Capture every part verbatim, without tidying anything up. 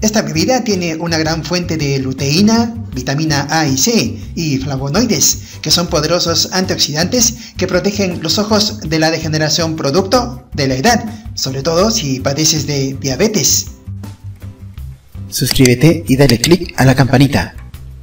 Esta bebida tiene una gran fuente de luteína, vitamina A y C y flavonoides, que son poderosos antioxidantes que protegen los ojos de la degeneración producto de la edad, sobre todo si padeces de diabetes. Suscríbete y dale click a la campanita.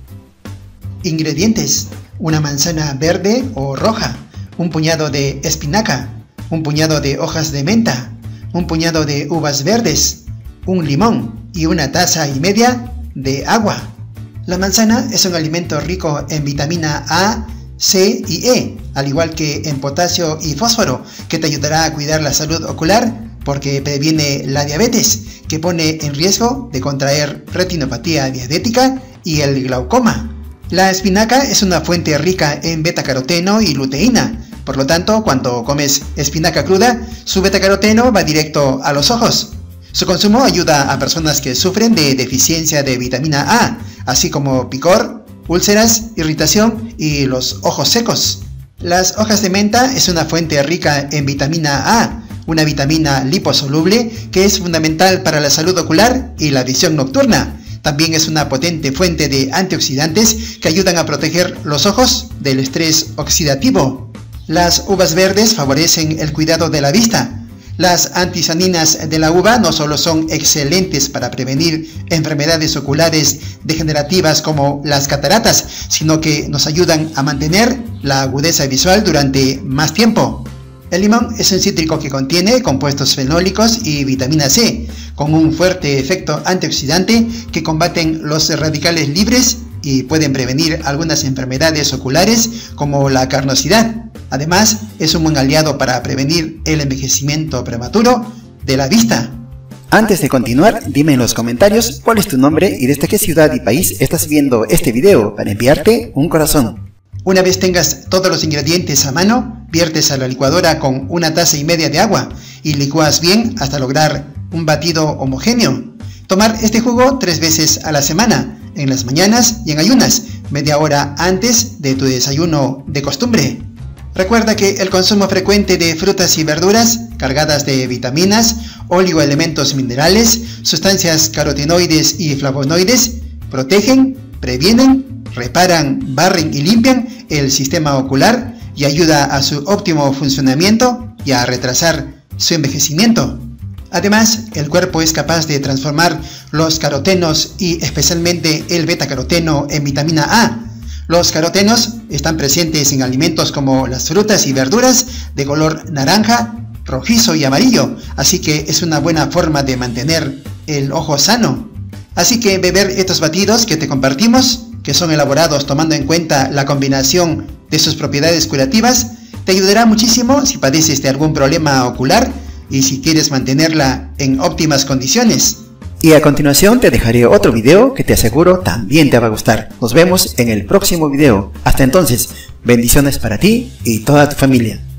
Ingredientes: una manzana verde o roja, un puñado de espinaca, un puñado de hojas de menta, un puñado de uvas verdes, un limón y una taza y media de agua. La manzana es un alimento rico en vitamina A, C y E, al igual que en potasio y fósforo, que te ayudará a cuidar la salud ocular porque previene la diabetes, que pone en riesgo de contraer retinopatía diabética y el glaucoma. La espinaca es una fuente rica en betacaroteno y luteína, por lo tanto, cuando comes espinaca cruda, su betacaroteno va directo a los ojos. Su consumo ayuda a personas que sufren de deficiencia de vitamina A, así como picor, úlceras, irritación y los ojos secos. Las hojas de menta es una fuente rica en vitamina A, una vitamina liposoluble que es fundamental para la salud ocular y la visión nocturna. También es una potente fuente de antioxidantes que ayudan a proteger los ojos del estrés oxidativo. Las uvas verdes favorecen el cuidado de la vista. Las antisaninas de la uva no solo son excelentes para prevenir enfermedades oculares degenerativas como las cataratas, sino que nos ayudan a mantener la agudeza visual durante más tiempo. El limón es un cítrico que contiene compuestos fenólicos y vitamina C, con un fuerte efecto antioxidante que combaten los radicales libres y pueden prevenir algunas enfermedades oculares como la carnosidad. Además, es un buen aliado para prevenir el envejecimiento prematuro de la vista. Antes de continuar, dime en los comentarios cuál es tu nombre y desde qué ciudad y país estás viendo este video para enviarte un corazón. Una vez tengas todos los ingredientes a mano, viertes a la licuadora con una taza y media de agua y licúas bien hasta lograr un batido homogéneo. Tomar este jugo tres veces a la semana, en las mañanas y en ayunas, media hora antes de tu desayuno de costumbre. Recuerda que el consumo frecuente de frutas y verduras cargadas de vitaminas, oligoelementos minerales, sustancias carotenoides y flavonoides protegen, previenen, reparan, barren y limpian el sistema ocular y ayuda a su óptimo funcionamiento y a retrasar su envejecimiento. Además, el cuerpo es capaz de transformar los carotenos y especialmente el betacaroteno en vitamina A. Los carotenos están presentes en alimentos como las frutas y verduras de color naranja, rojizo y amarillo, así que es una buena forma de mantener el ojo sano. Así que beber estos batidos que te compartimos, que son elaborados tomando en cuenta la combinación de sus propiedades curativas, te ayudará muchísimo si padeces de algún problema ocular y si quieres mantenerla en óptimas condiciones. Y a continuación te dejaré otro video que te aseguro también te va a gustar. Nos vemos en el próximo video. Hasta entonces, bendiciones para ti y toda tu familia.